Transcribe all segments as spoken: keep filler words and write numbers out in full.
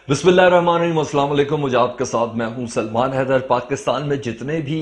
بسم اللہ الرحمن الرحیم، السلام علیکم۔ مجھے آپ کے ساتھ میں ہوں سلمان حیدر۔ پاکستان میں جتنے بھی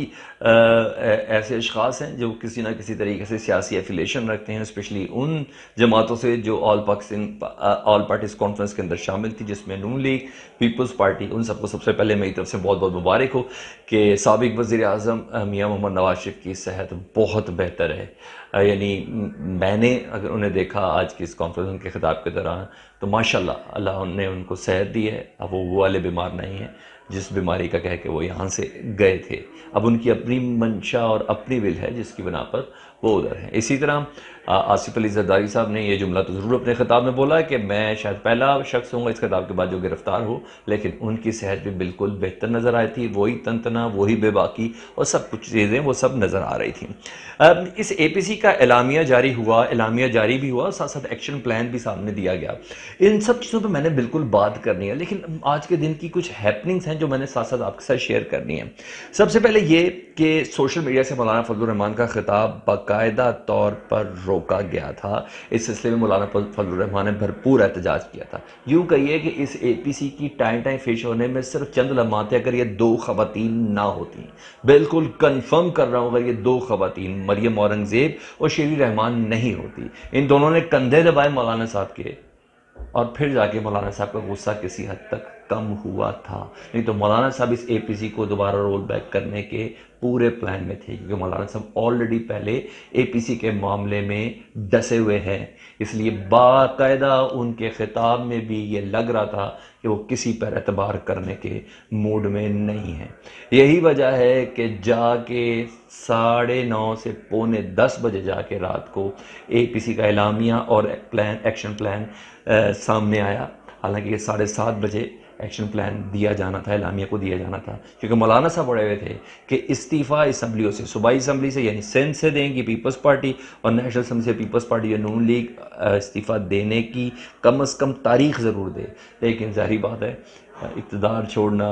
ایسے اشخاص ہیں جو کسی نہ کسی طریقے سے سیاسی ایفیلیشن رکھتے ہیں، اسپیشلی ان جماعتوں سے جو all Pakistan all parties conference کے اندر شامل تھی، جس میں نون لیگ، پیپلز پارٹی، ان سب کو سب سے پہلے میری طرف سے بہت بہت مبارک ہو کہ سابق وزیر اعظم میاں محمد نواز شریف کی صحت بہت بہتر ہے۔ یعنی میں نے اگر انہیں دیکھا آج کی اس کانفرنس کے خطاب کے دوران تو ماشاءاللہ اللہ نے ان کو صحت دی ہے۔ اب وہ وہ والے بیمار نہیں ہیں جس بیماری کا کہہ کے وہ یہاں سے گئے تھے۔ اب ان کی اپنی منشا اور اپنی ول ہے جس کی بنا پر وہ ادھر ہیں۔ اسی طرح آصف علی زرداری صاحب نے یہ جملہ تو ضرور اپنے خطاب میں بولا کہ میں شاید پہلا شخص ہوں گا اس خطاب کے بعد جو گرفتار ہو، لیکن ان کی صحت بھی بالکل بہتر نظر آئی تھی۔ وہی تنتنا، وہی بے باکی اور سب کچھ چیزیں وہ سب نظر آ رہی تھیں۔ اس اے پی سی کا اعلامیہ جاری ہوا، اعلامیہ جاری بھی ہوا، ساتھ ساتھ ایکشن پلان بھی سامنے دیا گیا۔ ان سب چیزوں پہ میں نے بالکل بات کرنی ہے، لیکن آج کے دن کی کچھ ہیپننگز ہیں جو میں نے ساتھ ساتھ آپ کے ساتھ شیئر کرنی ہیں۔ سب سے پہلے یہ کہ سوشل میڈیا سے مولانا فضل الرحمان کا خطاب باقاعدہ طور پر روکا گیا تھا۔ اس سلسلے میں مولانا فضل الرحمان نے بھرپور احتجاج کیا تھا۔ یوں کہیے کہ اس اے پی سی کی ٹائم ٹائم فیش ہونے میں صرف چند لمحات اگر یہ دو خواتین نہ ہوتی، بالکل کنفرم کر رہا ہوں، اگر یہ دو خواتین مریم اورنگزیب اور شیری رحمان نہیں ہوتی، ان دونوں نے کندھے دبائے مولانا صاحب کے، اور پھر جا کے مولانا صاحب کا غصہ کسی حد تک کم ہوا تھا۔ نہیں تو مولانا صاحب اس اے پی سی کو دوبارہ رول بیک کرنے کے پورے پلان میں تھے، کیونکہ مولانا صاحب آلریڈی پہلے اے پی سی کے معاملے میں ڈسے ہوئے ہیں۔ اس لیے باقاعدہ ان کے خطاب میں بھی یہ لگ رہا تھا کہ وہ کسی پر اعتبار کرنے کے موڈ میں نہیں ہیں۔ یہی وجہ ہے کہ جا کے ساڑھے نو سے پونے دس بجے جا کے رات کو اے پی سی کا اعلامیہ اور پلان ایکشن پلان سامنے آیا۔ حالانکہ یہ ساڑھے سات بجے ایکشن پلان دیا جانا تھا، اعلامیہ کو دیا جانا تھا، کیونکہ مولانا صاحب بڑے ہوئے تھے کہ استعفیٰ اسمبلیوں سے، صوبائی اسمبلی سے یعنی سندھ سے دیں گی پیپلز پارٹی، اور نیشنل اسمبلی سے پیپلز پارٹی یا نون لیگ استعفیٰ دینے کی کم از کم تاریخ ضرور دے۔ لیکن ظاہری بات ہے اقتدار چھوڑنا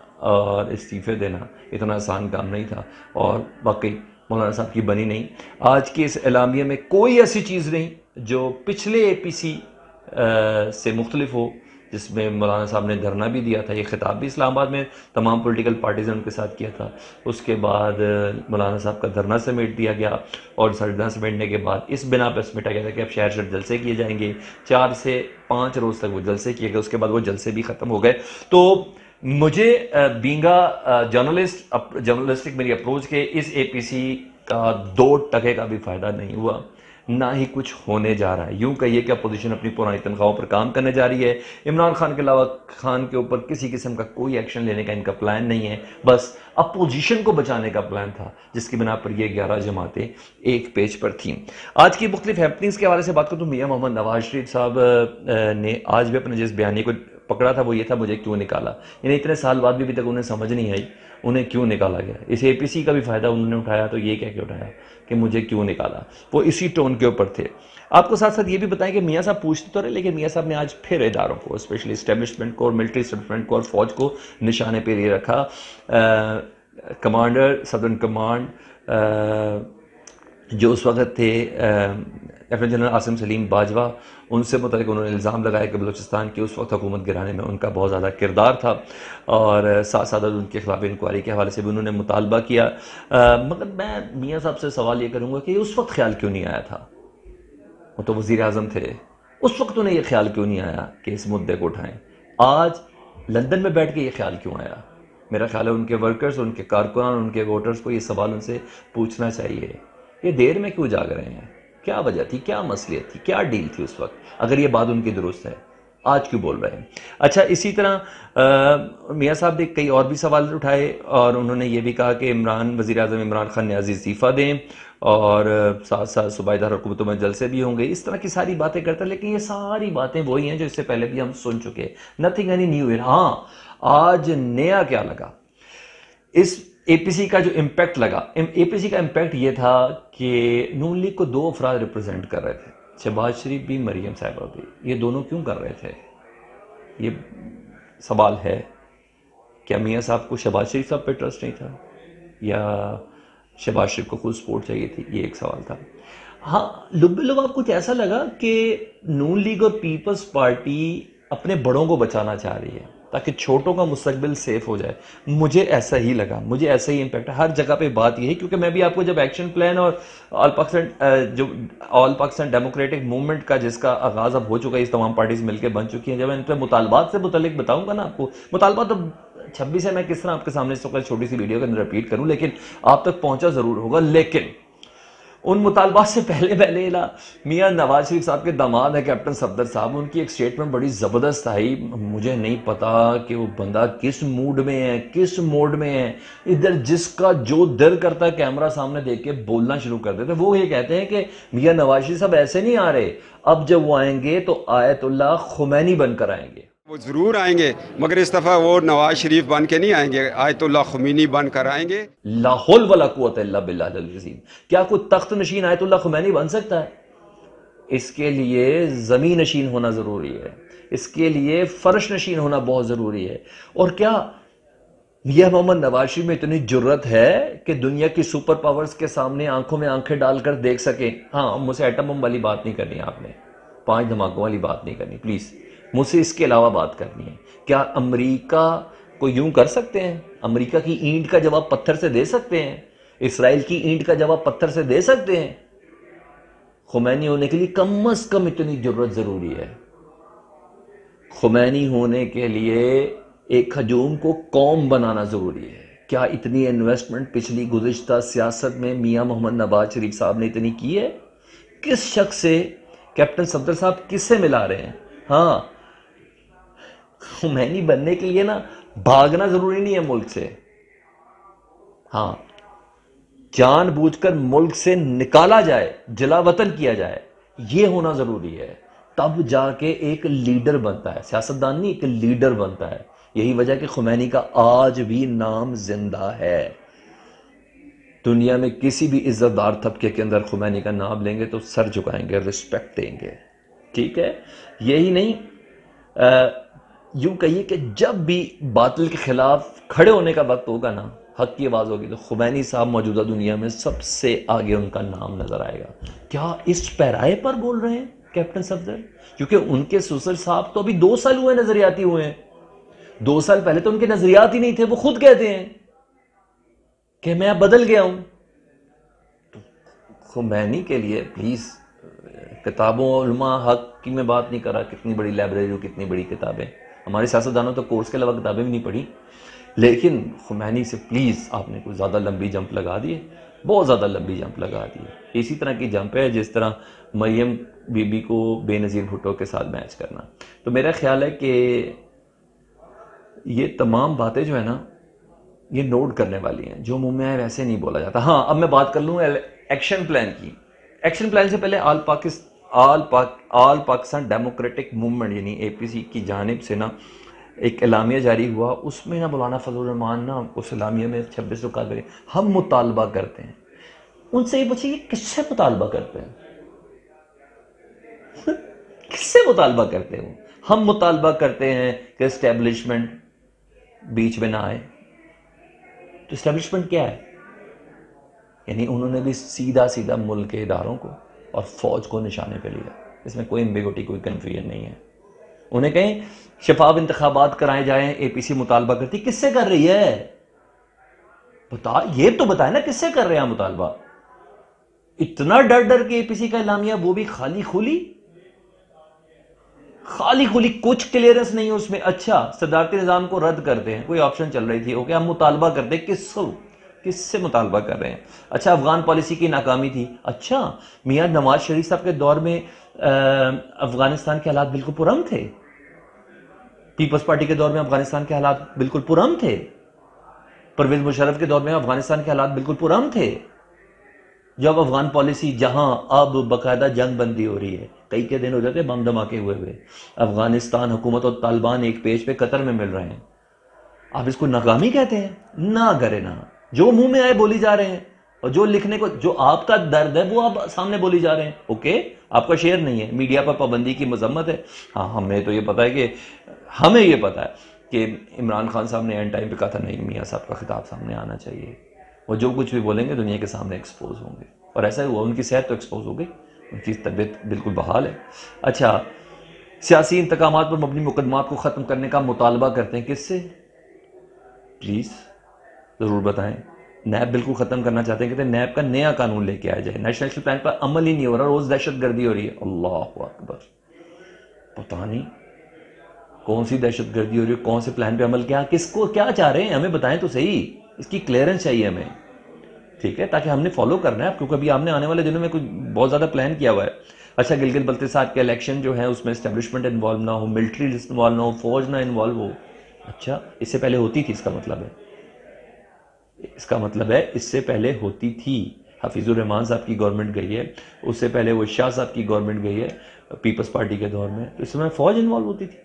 اور استعفے دینا اتنا آسان کام نہیں تھا، اور واقعی مولانا صاحب کی بنی نہیں۔ آج کے اس اعلامیہ میں کوئی ایسی چیز نہیں جو پچھلے اے پی سی سے مختلف ہو، جس میں مولانا صاحب نے دھرنا بھی دیا تھا۔ یہ خطاب بھی اسلام آباد میں تمام پولیٹیکل پارٹیز نے ان کے ساتھ کیا تھا۔ اس کے بعد مولانا صاحب کا دھرنا سمیٹ دیا گیا، اور دھرنا سمیٹنے کے بعد اس بنا پہ سمیٹا گیا تھا کہ اب شہر شہر جلسے کیے جائیں گے۔ چار سے پانچ روز تک وہ جلسے کیے گئے، اس کے بعد وہ جلسے بھی ختم ہو گئے۔ تو مجھے بینگا جرنلسٹ جرنلسٹک میری اپروچ کے اس اے پی سی کا دو ٹکے کا بھی فائدہ نہیں ہوا، نہ ہی کچھ ہونے جا رہا ہے۔ یوں کہیے کہ اپوزیشن اپنی پرانی تنخواہوں پر کام کرنے جا رہی ہے۔ عمران خان کے علاوہ خان کے اوپر کسی قسم کا کوئی ایکشن لینے کا ان کا پلان نہیں ہے، بس اپوزیشن کو بچانے کا پلان تھا، جس کی بنا پر یہ گیارہ جماعتیں ایک پیج پر تھیں۔ آج کی مختلف ہیپننگز کے حوالے سے بات کروں تو میاں محمد نواز شریف صاحب نے آج بھی اپنے جس بیانیے کو پکڑا تھا وہ یہ تھا، مجھے کیوں نکالا۔ یعنی اتنے سال بعد بھی ابھی تک انہیں سمجھ نہیں آئی انہیں کیوں نکالا گیا۔ اس اے پی سی کا بھی فائدہ انہوں نے اٹھایا تو یہ کہہ کے اٹھایا کہ مجھے کیوں نکالا، وہ اسی ٹون کے اوپر تھے۔ آپ کو ساتھ ساتھ یہ بھی بتائیں کہ میاں صاحب پوچھتے تو رہے، لیکن میاں صاحب نے آج پھر اداروں کو، اسپیشلی اسٹیبلشمنٹ کو اور ملٹری اسٹیبلشمنٹ کو اور فوج کو نشانے پہ یہ رکھا۔ کمانڈر صدرن کمانڈ جو اس وقت تھے لیفٹیننٹ جنرل عاصم سلیم باجوہ، ان سے متعلق انہوں نے الزام لگایا کہ بلوچستان کی اس وقت حکومت گرانے میں ان کا بہت زیادہ کردار تھا، اور ساتھ ساتھ ان کے خلاف انکوائری کے حوالے سے بھی انہوں نے مطالبہ کیا۔ مگر میں میاں صاحب سے سوال یہ کروں گا کہ اس وقت خیال کیوں نہیں آیا تھا؟ وہ تو وزیر اعظم تھے، اس وقت انہیں یہ خیال کیوں نہیں آیا کہ اس مدعے کو اٹھائیں؟ آج لندن میں بیٹھ کے یہ خیال کیوں آیا؟ میرا خیال ہے ان کے ورکرز، ان کے کارکنان، ان کے ووٹرز کو یہ سوال ان سے پوچھنا چاہیے، یہ دیر میں کیوں جاگ رہے ہیں؟ کیا وجہ تھی، کیا مسئلہ تھی، کیا ڈیل تھی اس وقت، اگر یہ بات ان کی درست ہے؟ آج کیوں بول رہے ہیں؟ اچھا، اسی طرح میاں صاحب نے کئی اور بھی سوال اٹھائے، اور انہوں نے یہ بھی کہا کہ عمران وزیر اعظم عمران خان نے عزیز استعفیٰ دیں، اور ساتھ ساتھ صوبائی دار حکومتوں میں جلسے بھی ہوں گے، اس طرح کی ساری باتیں کرتا ہے۔ لیکن یہ ساری باتیں وہی ہیں جو اس سے پہلے بھی ہم سن چکے، نتھنگ اینی نیو۔ ہاں، آج نیا کیا لگا؟ اس اے پی سی کا جو امپیکٹ لگا، اے پی سی کا امپیکٹ یہ تھا کہ نون لیگ کو دو افراد ریپرزینٹ کر رہے تھے، شہباز شریف بھی، مریم صاحبہ بھی۔ یہ دونوں کیوں کر رہے تھے؟ یہ سوال ہے، کیا میاں صاحب کو شہباز شریف صاحب پہ ٹرسٹ نہیں تھا، یا شہباز شریف کو خود سپورٹ چاہیے تھی؟ یہ ایک سوال تھا۔ ہاں، لب لب آپ کچھ ایسا لگا کہ نون لیگ اور پیپلز پارٹی اپنے بڑوں کو بچانا چاہ رہی ہے۔ تاکہ چھوٹوں کا مستقبل سیف ہو جائے. مجھے ایسا ہی لگا, مجھے ایسا ہی امپیکٹ ہے ہر جگہ پہ. بات یہ ہے کیونکہ میں بھی آپ کو جب ایکشن پلان اور آل پاکستان جو آل پاکستان ڈیموکریٹک موومنٹ کا جس کا آغاز اب ہو چکا ہے, اس تمام پارٹیز مل کے بن چکی ہیں, جب میں ان پہ مطالبات سے متعلق بتاؤں گا نا آپ کو, مطالبات تو چھبیس ہے, میں کس طرح آپ کے سامنے اس وقت چھوٹی سی ویڈیو کے اندر ریپیٹ کروں, لیکن آپ تک پہنچا ضرور ہوگا. لیکن ان مطالبات سے پہلے پہلے نا میاں نواز شریف صاحب کے داماد ہیں کیپٹن صفدر صاحب, ان کی ایک سٹیٹمنٹ بڑی زبردست آئی. مجھے نہیں پتا کہ وہ بندہ کس موڈ میں ہے, کس موڈ میں ہے, ادھر جس کا جو دل کرتا ہے کیمرہ سامنے دیکھ کے بولنا شروع کر دیتے. وہ یہ کہتے ہیں کہ میاں نواز شریف صاحب ایسے نہیں آ رہے, اب جب وہ آئیں گے تو آیت اللہ خمینی بن کر آئیں گے. وہ ضرور آئیں گے مگر اس دفعہ وہ نواز شریف بن کے نہیں آئیں گے, آیت اللہ خمینی بن کر آئیں گے. لا حول ولا قوت الا باللہ العظیم. کیا کوئی تخت نشین آیت اللہ خمینی بن سکتا ہے؟ اس کے لیے زمین نشین ہونا ضروری ہے, اس کے لیے فرش نشین ہونا بہت ضروری ہے. اور کیا میاں محمد نواز شریف میں اتنی جرت ہے کہ دنیا کی سپر پاورز کے سامنے آنکھوں میں آنکھیں ڈال کر دیکھ سکیں؟ ہاں, مجھ سے ایٹم بم والی بات نہیں کرنی, آپ نے پانچ دھماکوں والی بات نہیں کرنی پلیز, مجھ سے اس کے علاوہ بات کرنی ہے. کیا امریکہ کو یوں کر سکتے ہیں؟ امریکہ کی اینٹ کا جواب پتھر سے دے سکتے ہیں؟ اسرائیل کی اینٹ کا جواب پتھر سے دے سکتے ہیں؟ خمینی ہونے کے لیے کم از کم اتنی جرت ضروری ہے. خمینی ہونے کے لیے ایک ہجوم کو قوم بنانا ضروری ہے. کیا اتنی انویسٹمنٹ پچھلی گزشتہ سیاست میں میاں محمد نواز شریف صاحب نے اتنی کی ہے؟ کس شخص سے کیپٹن صفدر صاحب کس سے ملا رہے ہیں؟ ہاں, خمینی بننے کے لیے نا بھاگنا ضروری نہیں ہے ملک سے, ہاں جان بوجھ کر ملک سے نکالا جائے, جلا وطن کیا جائے, یہ ہونا ضروری ہے. تب جا کے ایک لیڈر بنتا ہے, سیاستدان نہیں, ایک لیڈر بنتا ہے. یہی وجہ کہ خمینی کا آج بھی نام زندہ ہے. دنیا میں کسی بھی عزت دار طبقے کے اندر خمینی کا نام لیں گے تو سر جھکائیں گے, رسپیکٹ دیں گے. ٹھیک ہے, یہی نہیں, یوں کہیے کہ جب بھی باطل کے خلاف کھڑے ہونے کا وقت ہوگا نا, حق کی آواز ہوگی, تو خمینی صاحب موجودہ دنیا میں سب سے آگے ان کا نام نظر آئے گا. کیا اس پیرائے پر بول رہے ہیں کیپٹن صفدر؟ کیونکہ ان کے سسر صاحب تو ابھی دو سال ہوئے نظریاتی ہوئے ہیں, دو سال پہلے تو ان کے نظریات ہی نہیں تھے. وہ خود کہتے ہیں کہ میں اب بدل گیا ہوں. تو خمینی کے لیے پلیز, کتابوں علماء حق کی میں بات نہیں کر رہا, کتنی بڑی لائبریری ہو, کتنی بڑی کتابیں, ہمارے سیاستدانوں تو کورس کے علاوہ کتابیں بھی نہیں پڑھی, لیکن خمینی سے پلیز آپ نے کوئی زیادہ لمبی جمپ لگا دی ہے, بہت زیادہ لمبی جمپ لگا دی ہے. اسی طرح کی جمپ ہے جس طرح مریم بی بی کو بے نظیر بھٹو کے ساتھ میچ کرنا. تو میرا خیال ہے کہ یہ تمام باتیں جو ہے نا یہ نوٹ کرنے والی ہیں, جو منہ میں آئے ویسے نہیں بولا جاتا. ہاں, اب میں بات کر لوں ایکشن پلان کی. ایکشن پلان سے پہلے آل پاکستان آل پاک آل پاکستان ڈیموکریٹک موومنٹ یعنی اے پی سی کی جانب سے نا ایک اعلامیہ جاری ہوا. اس میں نا مولانا فضل الرحمان نا اس اعلامیہ میں چھبیس لوگ کہا ہم مطالبہ کرتے ہیں. ان سے یہ پوچھیں یہ کس سے مطالبہ کرتے ہیں؟ کس سے مطالبہ کرتے ہیں؟ ہم مطالبہ کرتے ہیں کہ اسٹیبلشمنٹ بیچ میں نہ آئے. تو اسٹیبلشمنٹ کیا ہے؟ یعنی انہوں نے بھی سیدھا سیدھا ملک کے اداروں کو اور فوج کو نشانے پہ لیا. اس میں کوئی امبیگوٹی, کوئی کنفیوژن نہیں ہے. انہیں کہیں شفاف انتخابات کرائے جائیں, اے پی سی مطالبہ کرتی, کس سے کر رہی ہے؟ بتا, یہ تو بتائے نا کس سے کر رہے ہیں مطالبہ. اتنا ڈر ڈر کے اے پی سی کا اعلامیہ, وہ بھی خالی کھلی, خالی کھلی, کچھ کلیئرنس نہیں ہے اس میں. اچھا, صدارتی نظام کو رد کرتے ہیں, کوئی آپشن چل رہی تھی, اوکے ہم مطالبہ کرتے ہیں, کس سے کس سے مطالبہ کر رہے ہیں؟ اچھا, افغان پالیسی کی ناکامی تھی. اچھا, میاں نواز شریف صاحب کے دور میں افغانستان کے حالات بالکل پرامن تھے, پیپلز پارٹی کے دور میں افغانستان کے حالات بالکل پرامن تھے, پرویز مشرف کے دور میں افغانستان کے حالات بالکل پرامن تھے. جب افغان پالیسی, جہاں اب باقاعدہ جنگ بندی ہو رہی ہے, کئی کے دن ہو جاتے بم دھماکے ہوئے ہوئے, افغانستان حکومت اور طالبان ایک پیج پہ قطر میں مل رہے ہیں, آپ اس کو ناکامی کہتے ہیں؟ نہ کرے نا, جو منہ میں آئے بولی جا رہے ہیں, اور جو لکھنے کو, جو آپ کا درد ہے وہ آپ سامنے بولی جا رہے ہیں. اوکے, آپ کا شیئر نہیں ہے, میڈیا پر پابندی کی مذمت ہے. ہاں, ہمیں تو یہ پتا ہے کہ ہمیں یہ پتا ہے کہ عمران خان صاحب نے اینڈ ٹائم پہ کہا تھا نہیں, میاں صاحب کا خطاب سامنے آنا چاہیے, وہ جو کچھ بھی بولیں گے دنیا کے سامنے ایکسپوز ہوں گے. اور ایسا ہی ہوا, ان کی صحت تو ایکسپوز ہو گئی, ان کی طبیعت بالکل بحال ہے. اچھا, سیاسی انتقامات پر مبنی مقدمات کو ختم کرنے کا مطالبہ کرتے ہیں، کس سے؟ پلیز ضرور بتائیں۔ نیب بالکل ختم کرنا چاہتے ہیں، کہتے ہیں نیب کا نیا قانون لے کے آیا جائے، نیشنل ایکشن پلان پر عمل ہی نہیں ہو رہا، روز دہشت گردی ہو رہی ہے۔ اللہ اکبر، پتہ نہیں کون سی دہشت گردی ہو رہی ہے، کون سے پلان پہ عمل کیا، کس کو کیا چاہ رہے ہیں، ہمیں بتائیں تو صحیح، اس کی کلیئرنس چاہیے ہمیں، ٹھیک ہے، تاکہ ہم نے فالو کرنا ہے، کیونکہ ابھی ہم نے آنے والے دنوں میں کچھ بہت زیادہ پلان کیا ہوا ہے۔ اچھا، گلگت بلتستان کے الیکشن جو ہے اس میں اسٹیبلشمنٹ انوالو نہ ہو، ملٹری انوالو نہ ہو، فوج نہ انوالو ہو۔ اچھا، اس سے پہلے ہوتی تھی، اس کا مطلب ہے اس کا مطلب ہے اس سے پہلے ہوتی تھی۔ حفیظ الرحمان صاحب کی گورنمنٹ گئی ہے، اس سے پہلے وہ شاہ صاحب کی گورنمنٹ گئی ہے پیپلز پارٹی کے دور میں، تو اس میں فوج انوالو ہوتی تھی۔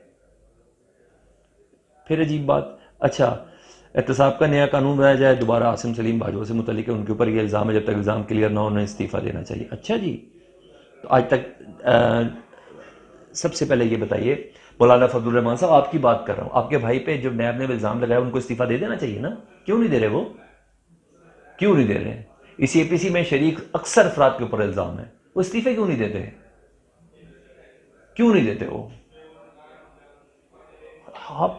پھر عجیب بات، اچھا احتساب کا نیا قانون بنایا جائے، دوبارہ عاصم سلیم باجوہ سے متعلق ہے، ان کے اوپر یہ الزام ہے، جب تک الزام کلیئر نہ ہو انہیں استعفیٰ دینا چاہیے۔ اچھا جی، تو آج تک سب سے پہلے یہ بتائیے، مولانا فضل الرحمان صاحب آپ کی بات کر رہا ہوں، آپ کے بھائی پہ جو نیب نے الزام لگایا ان کو استعفیٰ دے دینا چاہیے نا، کیوں نہیں دے رہے؟ وہ کیوں نہیں دے رہے ہیں؟ اسی اے پی سی میں شریک اکثر افراد کے اوپر الزام ہے، وہ استعفے کیوں نہیں دیتے؟ کیوں نہیں دیتے وہ؟ آپ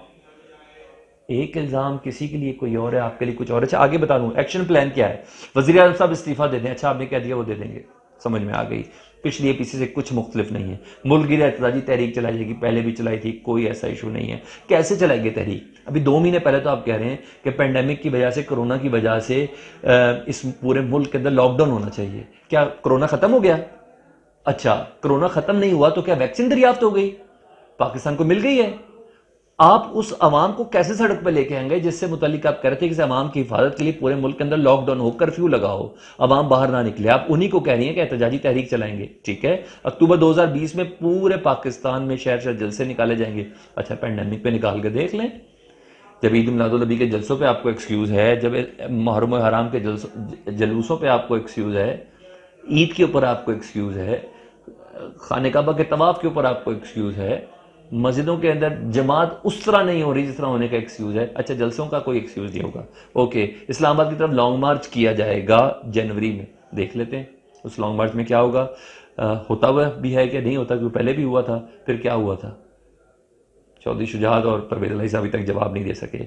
ایک الزام کسی کے لیے کوئی اور ہے، آپ کے لیے کچھ اور ہے۔ اچھا آگے بتا دوں ایکشن پلان کیا ہے، وزیر اعظم صاحب استعفیٰ دے دیں، اچھا آپ نے کہہ دیا وہ دے دیں گے، سمجھ میں آ گئی، پچھلی اے پی سی سے کچھ مختلف نہیں ہے۔ ملک گیر احتجاجی تحریک چلائی جائے گی، پہلے بھی چلائی تھی، کوئی ایسا ایشو نہیں ہے۔ کیسے چلائیں گے تحریک؟ ابھی دو مہینے پہلے تو آپ کہہ رہے ہیں کہ پینڈیمک کی وجہ سے، کرونا کی وجہ سے اس پورے ملک کے اندر لاک ڈاؤن ہونا چاہیے، کیا کرونا ختم ہو گیا؟ اچھا کرونا ختم نہیں ہوا تو کیا ویکسین دریافت ہو گئی؟ پاکستان کو مل گئی ہے؟ آپ اس عوام کو کیسے سڑک پہ لے کے آئیں گے جس سے متعلق آپ کہہ رہے تھے کہ عوام کی حفاظت کے لیے پورے ملک کے اندر لاک ڈاؤن ہو، کرفیو لگا ہو، عوام باہر نہ نکلے، آپ انہی کو کہہ رہی ہیں کہ احتجاجی تحریک چلائیں گے، ٹھیک ہے، اکتوبر دو ہزار بیس میں پورے پاکستان میں شہر شہر جلسے نکالے جائیں گے۔ اچھا پینڈیمک پہ نکال کے دیکھ لیں، جب عید میلاد النبی کے جلسوں پہ آپ کو ایکسکیوز ہے، جب محرم و حرام کے جلوسوں پہ آپ کو ایکسکیوز ہے، عید کے اوپر آپ کو ایکسکیوز ہے، خانہ کعبہ کے طواف کے اوپر آپ کو ایکسکیوز ہے، مسجدوں کے اندر جماعت اس طرح نہیں ہو رہی جس طرح ہونے کا ایکسکیوز ہے، اچھا جلسوں کا کوئی ایکسکیوز نہیں ہوگا، اوکے، اسلام آباد کی طرف لانگ مارچ کیا جائے گا جنوری میں، دیکھ لیتے ہیں اس لانگ مارچ میں کیا ہوگا، ہوتا ہوا بھی ہے کہ نہیں ہوتا، کیونکہ پہلے بھی ہوا تھا، پھر کیا ہوا تھا؟ چودھری شجاعت اور پرویز الہی صاحب ابھی تک جواب نہیں دے سکے۔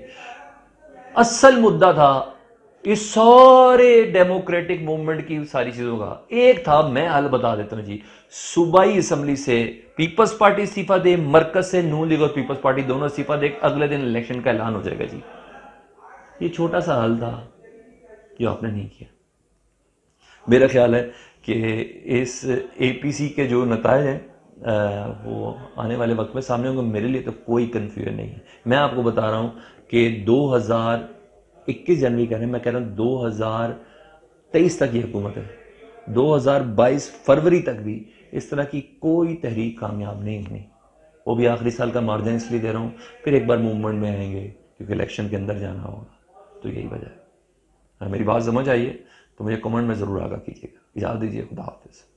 اصل مدعا تھا اس سارے ڈیموکریٹک موومنٹ کی ساری چیزوں کا ایک تھا، میں حل بتا دیتا ہوں جی، صوبائی اسمبلی سے پیپلز پارٹی استعفیٰ دے، مرکز سے نون لیگ اور پیپلز پارٹی دونوں استعفیٰ دے، اگلے دن الیکشن کا اعلان ہو جائے گا جی۔ یہ چھوٹا سا حل تھا جو آپ نے نہیں کیا۔ میرا خیال ہے کہ اس اے پی سی کے جو نتائج ہیں وہ آنے والے وقت میں سامنے ہوں گے، میرے لیے تو کوئی کنفیوژن نہیں ہے۔ میں آپ کو بتا رہا ہوں کہ دو ہزار اکیس جنوری کہہ رہے ہیں، میں کہہ رہا ہوں دو ہزار تیئیس تک یہ حکومت ہے، دو ہزار بائیس فروری تک بھی اس طرح کی کوئی تحریک کامیاب نہیں ہونی، وہ بھی آخری سال کا مارجن اس لیے دے رہا ہوں، پھر ایک بار موومنٹ میں آئیں گے کیونکہ الیکشن کے اندر جانا ہوگا، تو یہی وجہ ہے۔ میری بات سمجھ آئیے تو مجھے کمنٹ میں ضرور آگاہ کیجیے گا۔ اجازت دیجیے، خدا حافظ۔